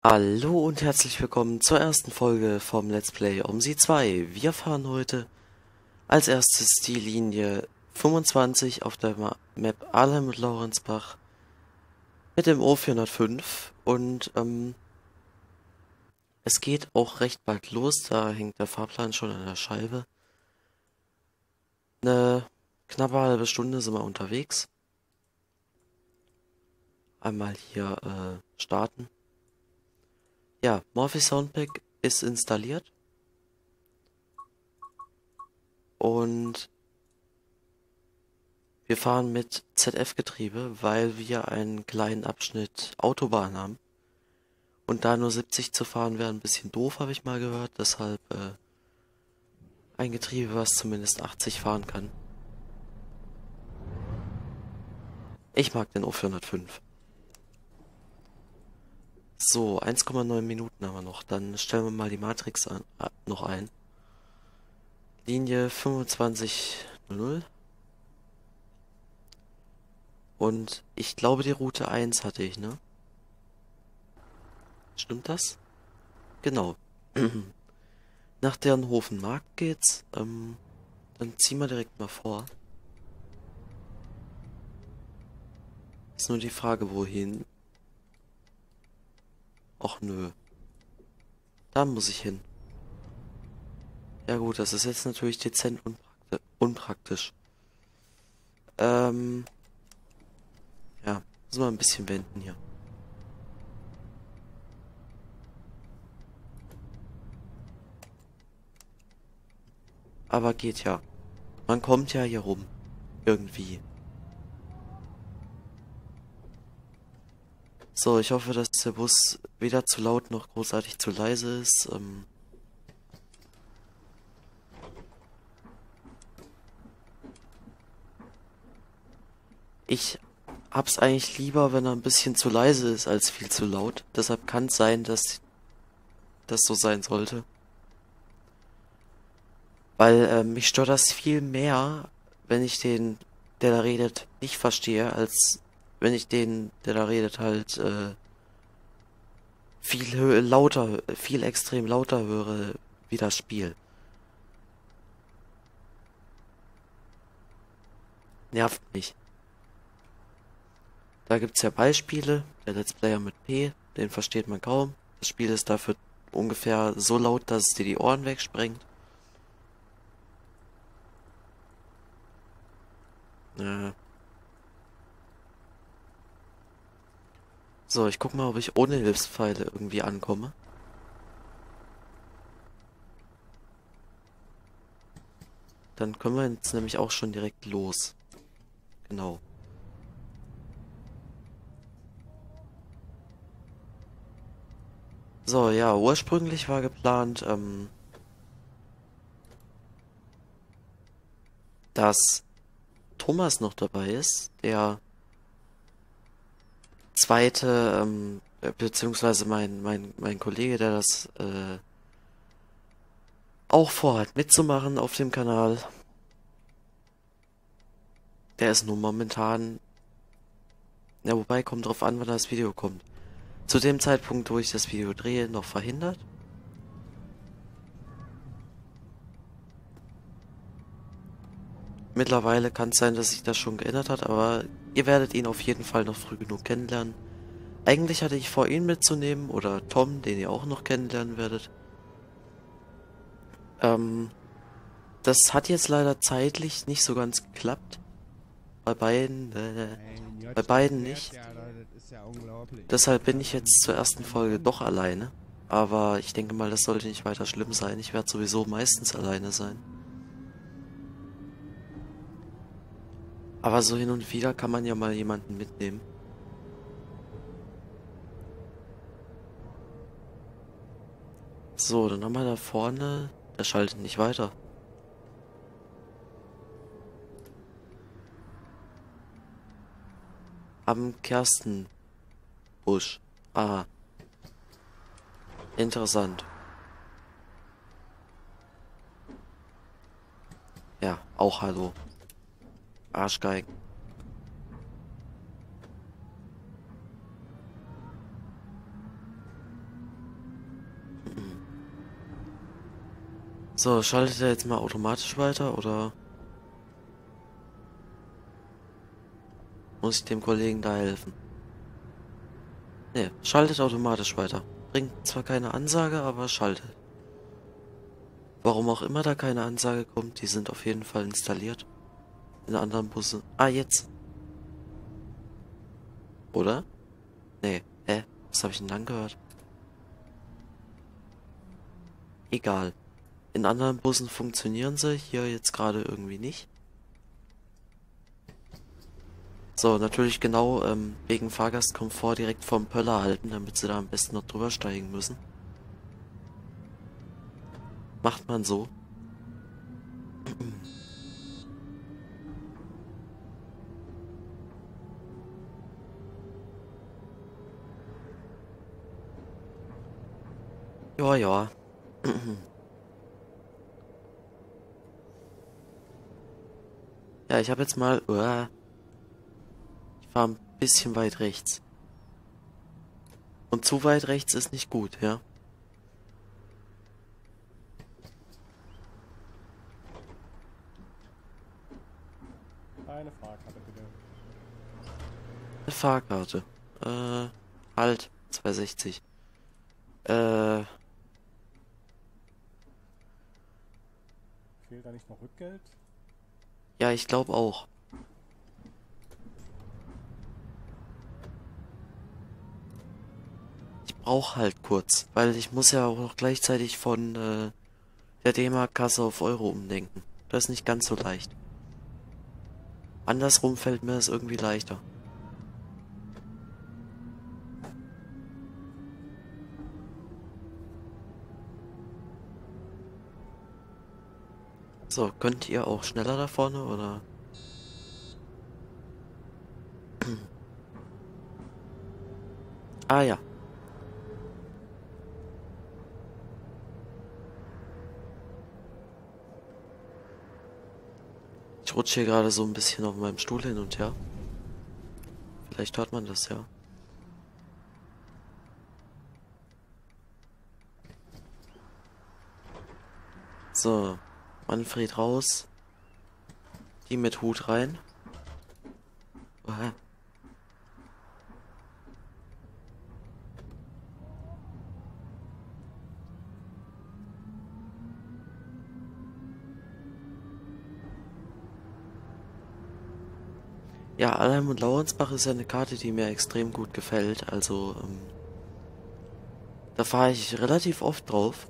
Hallo und herzlich willkommen zur ersten Folge vom Let's Play OMSI 2. Wir fahren heute als erstes die Linie 25 auf der Map Ahlheim-Laurensbach mit dem O405 und es geht auch recht bald los, da hängt der Fahrplan schon an der Scheibe. Eine knappe halbe Stunde sind wir unterwegs. Einmal hier starten. Ja, Morphy Soundpack ist installiert und wir fahren mit ZF-Getriebe, weil wir einen kleinen Abschnitt Autobahn haben. Und da nur 70 zu fahren wäre ein bisschen doof, habe ich mal gehört. Deshalb ein Getriebe, was zumindest 80 fahren kann. Ich mag den O405. So, 1,9 Minuten haben wir noch. Dann stellen wir mal die Matrix noch ein. Linie 2500. Und ich glaube, die Route 1 hatte ich, ne? Stimmt das? Genau. Nach Dernhofen-Markt geht's. Dann ziehen wir direkt mal vor. Ist nur die Frage, wohin. Och nö. Da muss ich hin. Ja gut, das ist jetzt natürlich dezent unpraktisch. Ja, müssen wir ein bisschen wenden hier. Aber geht ja. Man kommt ja hier rum. Irgendwie. So, ich hoffe, dass der Bus weder zu laut noch großartig zu leise ist. Ich hab's eigentlich lieber, wenn er ein bisschen zu leise ist, als viel zu laut. Deshalb kann es sein, dass das so sein sollte. Weil mich stört das viel mehr, wenn ich den, der da redet, nicht verstehe, als wenn ich den, der da redet, halt lauter, viel extrem lauter höre wie das Spiel. Nervt mich. Da gibt's ja Beispiele. Der Let's Player mit P, den versteht man kaum. Das Spiel ist dafür ungefähr so laut, dass es dir die Ohren wegsprengt. So, ich guck mal, ob ich ohne Hilfspfeile irgendwie ankomme. Dann können wir jetzt nämlich auch schon direkt los. Genau. So, ja, ursprünglich war geplant, dass Thomas noch dabei ist, der zweite, beziehungsweise mein Kollege, der das auch vorhat mitzumachen auf dem Kanal. Der ist nur momentan, ja, wobei, kommt drauf an, wann das Video kommt. Zu dem Zeitpunkt, wo ich das Video drehe, noch verhindert. Mittlerweile kann es sein, dass sich das schon geändert hat, aber ihr werdet ihn auf jeden Fall noch früh genug kennenlernen. Eigentlich hatte ich vor, ihn mitzunehmen, oder Tom, den ihr auch noch kennenlernen werdet. Das hat jetzt leider zeitlich nicht so ganz geklappt. Bei beiden nicht. Deshalb bin ich jetzt zur ersten Folge doch alleine. Aber ich denke mal, das sollte nicht weiter schlimm sein. Ich werde sowieso meistens alleine sein. Aber so hin und wieder kann man ja mal jemanden mitnehmen. So, dann haben wir da vorne... Der schaltet nicht weiter. Am Gerstenbusch. Ah. Interessant. Ja, auch hallo. Arschgeigen. So, schaltet er jetzt mal automatisch weiter oder muss ich dem Kollegen da helfen? Ne, schaltet automatisch weiter. Bringt zwar keine Ansage, aber schaltet. Warum auch immer da keine Ansage kommt, die sind auf jeden Fall installiert. In anderen Bussen. Ah, jetzt. Oder? Nee. Hä? Was habe ich denn dann gehört? Egal. In anderen Bussen funktionieren sie, hier jetzt gerade irgendwie nicht. So, natürlich genau wegen Fahrgastkomfort direkt vom Pöller halten, damit sie da am besten noch drüber steigen müssen. Macht man so. Ja, ja. Ja, ich habe jetzt mal... ich fahre ein bisschen weit rechts. Und zu weit rechts ist nicht gut, ja. Eine Fahrkarte bitte. Eine Fahrkarte. Halt. 260. Äh, Fehlt da nicht noch Rückgeld? ja, ich glaube auch. Ich brauche halt kurz, weil ich muss ja auch noch gleichzeitig von der D-Mark-Kasse auf Euro umdenken. Das ist nicht ganz so leicht. Andersrum fällt mir das irgendwie leichter. So, könnt ihr auch schneller da vorne, oder? Ah ja. Ich rutsche hier gerade so ein bisschen auf meinem Stuhl hin und her. Vielleicht hört man das ja. So, Manfred raus. Die mit Hut rein. Oha. Ja, Alheim und Lauensbach ist ja eine Karte, die mir extrem gut gefällt. Also, da fahre ich relativ oft drauf.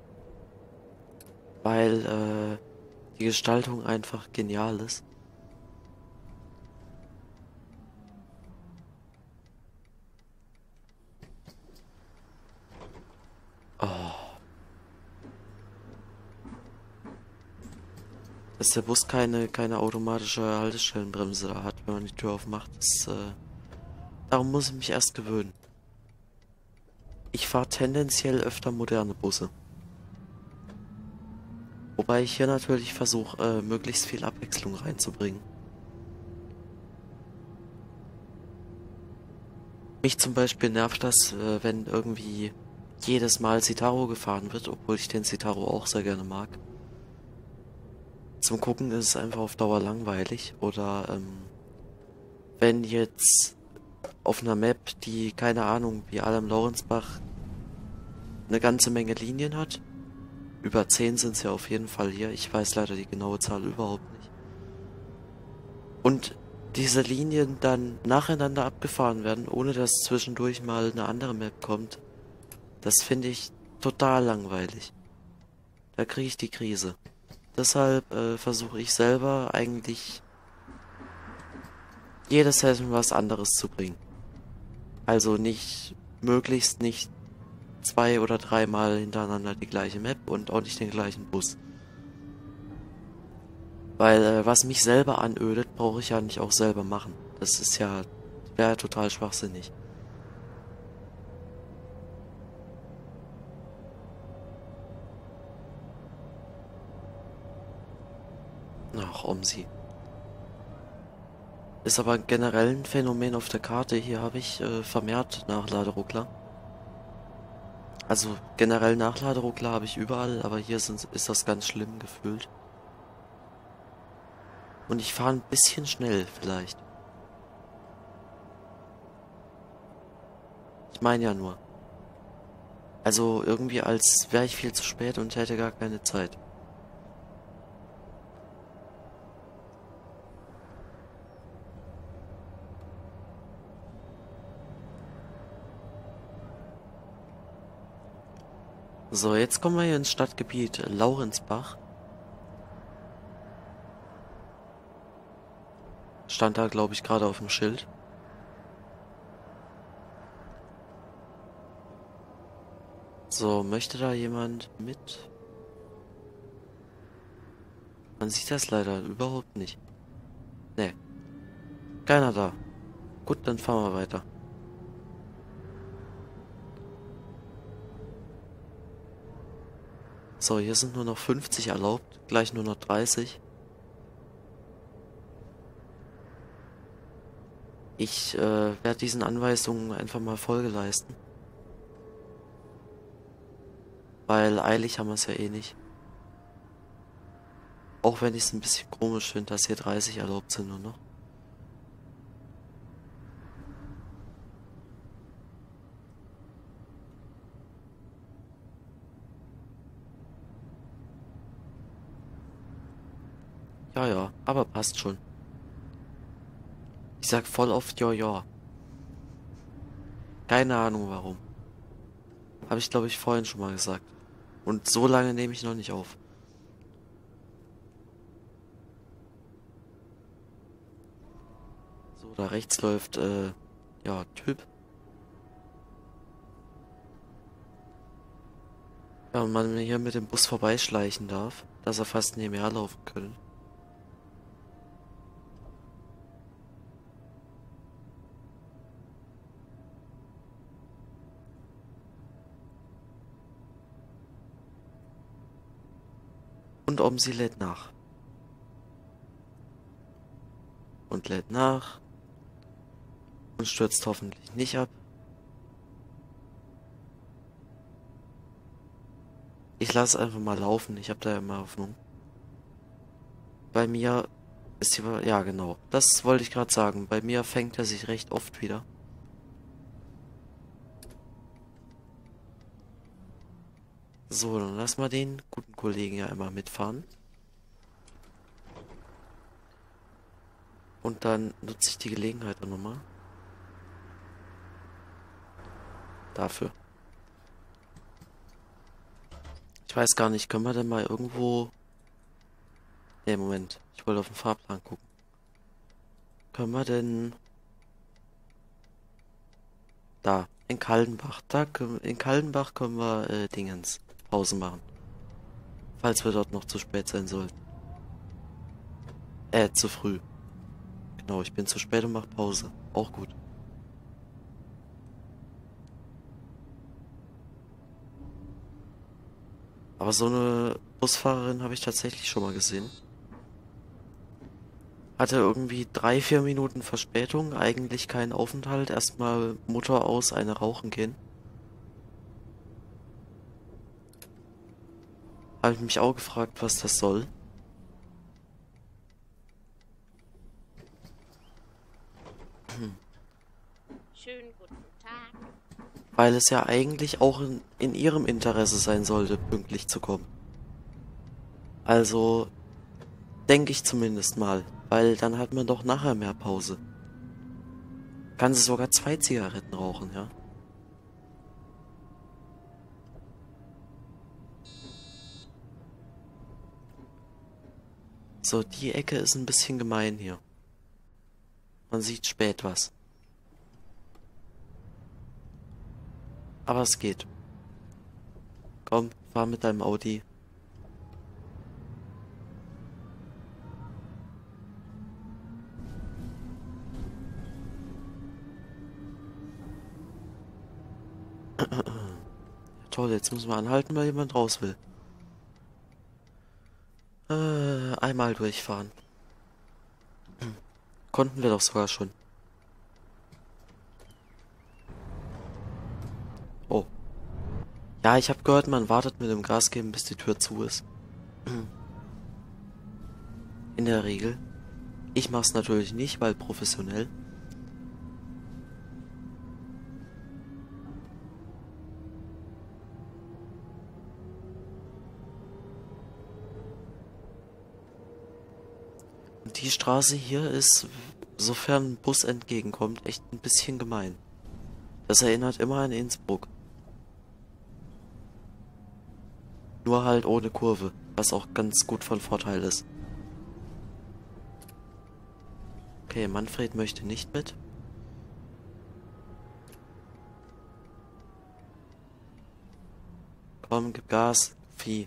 Weil, die Gestaltung einfach genial ist. Oh, dass der Bus keine automatische Haltestellenbremse da hat, wenn man die Tür aufmacht. Darum muss ich mich erst gewöhnen. Ich fahre tendenziell öfter moderne Busse. Wobei ich hier natürlich versuche, möglichst viel Abwechslung reinzubringen. Mich zum Beispiel nervt das, wenn irgendwie jedes Mal Citaro gefahren wird, obwohl ich den Citaro auch sehr gerne mag. Zum Gucken ist es einfach auf Dauer langweilig. Oder wenn jetzt auf einer Map, die, keine Ahnung, wie Alm-Laurensbach eine ganze Menge Linien hat. Über 10 sind es ja auf jeden Fall hier. Ich weiß leider die genaue Zahl überhaupt nicht. Und diese Linien dann nacheinander abgefahren werden, ohne dass zwischendurch mal eine andere Map kommt. Das finde ich total langweilig. Da kriege ich die Krise. Deshalb versuche ich selber eigentlich jedes Session was anderes zu bringen. Also möglichst nicht 2 oder 3 Mal hintereinander die gleiche Map und auch nicht den gleichen Bus. Weil was mich selber anödet, brauche ich ja nicht auch selber machen. Das ist ja, wäre total schwachsinnig. Ach, Omsi. Ist aber generell ein Phänomen auf der Karte. Hier habe ich vermehrt Nachladeruckler. Also generell Nachladeruckler habe ich überall, aber hier ist das ganz schlimm gefühlt. Und ich fahre ein bisschen schnell vielleicht. Ich meine ja nur. Also irgendwie als wäre ich viel zu spät und hätte gar keine Zeit. So, jetzt kommen wir hier ins Stadtgebiet Laurensbach. Stand da, glaube ich, gerade auf dem Schild. So, möchte da jemand mit? Man sieht das leider überhaupt nicht. Nee, keiner da. Gut, dann fahren wir weiter. So, hier sind nur noch 50 erlaubt, gleich nur noch 30. Ich werde diesen Anweisungen einfach mal Folge leisten. Weil eilig haben wir es ja eh nicht. Auch wenn ich es ein bisschen komisch finde, dass hier 30 erlaubt sind nur noch. Ja, ja, aber passt schon. Ich sag voll oft ja, ja. Keine Ahnung warum. Habe ich glaube ich vorhin schon mal gesagt. Und so lange nehme ich noch nicht auf. So, da rechts läuft, ja, Typ. Ja, und man hier mit dem Bus vorbeischleichen darf, dass er fast nebenher laufen können. Und sie lädt nach. Und lädt nach. Und stürzt hoffentlich nicht ab. Ich lasse einfach mal laufen, ich habe da ja immer Hoffnung. Bei mir ist die... Ja, genau. Das wollte ich gerade sagen. Bei mir fängt er sich recht oft wieder. So, dann lass mal den guten Kollegen ja einmal mitfahren. Und dann nutze ich die Gelegenheit auch nochmal. Dafür. Ich weiß gar nicht, können wir denn mal irgendwo... Ne, Moment. Ich wollte auf den Fahrplan gucken. Können wir denn... Da, in Kaldenbach. In Kaldenbach können wir, Dingens, Pause machen. Falls wir dort noch zu spät sein sollten. Zu früh. Genau, ich bin zu spät und mach Pause. Auch gut. Aber so eine Busfahrerin habe ich tatsächlich schon mal gesehen. Hatte irgendwie 3, 4 Minuten Verspätung, eigentlich kein Aufenthalt. Erstmal Motor aus, eine rauchen gehen. Habe ich mich auch gefragt, was das soll. Schönen guten Tag. Weil es ja eigentlich auch in ihrem Interesse sein sollte, pünktlich zu kommen. Also, denke ich zumindest mal. Weil dann hat man doch nachher mehr Pause. Kann sie sogar 2 Zigaretten rauchen, ja? So, die Ecke ist ein bisschen gemein hier. Man sieht spät was. Aber es geht. Komm, fahr mit deinem Audi. Toll, jetzt müssen wir anhalten, weil jemand raus will. Einmal durchfahren. Konnten wir doch sogar schon. Oh. Ja, ich habe gehört, man wartet mit dem Gas geben, bis die Tür zu ist. In der Regel. Ich mach's natürlich nicht, weil professionell. Und die Straße hier ist, sofern ein Bus entgegenkommt, echt ein bisschen gemein. Das erinnert immer an Innsbruck. Nur halt ohne Kurve, was auch ganz gut von Vorteil ist. Okay, Manfred möchte nicht mit. Komm, gib Gas, Vieh.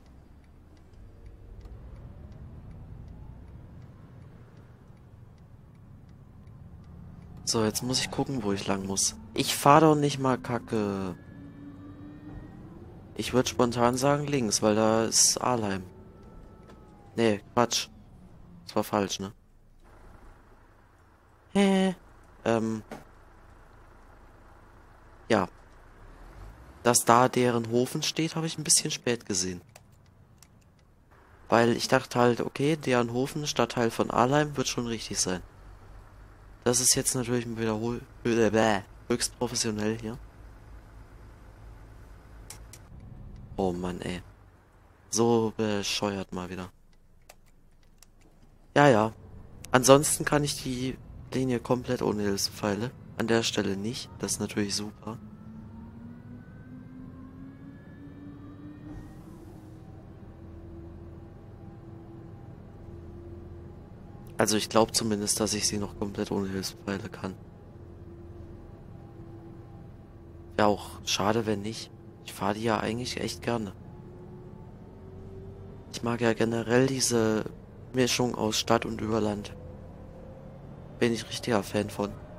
So, jetzt muss ich gucken, wo ich lang muss. Ich fahr doch nicht mal Kacke. Ich würde spontan sagen links, weil da ist Ahlheim. Nee, Quatsch. Das war falsch, ne? Ja. Dass da deren Hofen steht, habe ich ein bisschen spät gesehen. Weil ich dachte halt, okay, deren Hofen, Stadtteil von Ahlheim, wird schon richtig sein. Das ist jetzt natürlich höchst professionell hier. Oh Mann, ey. So bescheuert mal wieder. Ja, ja. Ansonsten kann ich die Linie komplett ohne Hilfspfeile. An der Stelle nicht. Das ist natürlich super. Also ich glaube zumindest, dass ich sie noch komplett ohne Hilfspfeile kann. Wäre auch schade, wenn nicht. Ich fahre die ja eigentlich echt gerne. Ich mag ja generell diese Mischung aus Stadt und Überland. Bin ich richtiger Fan von.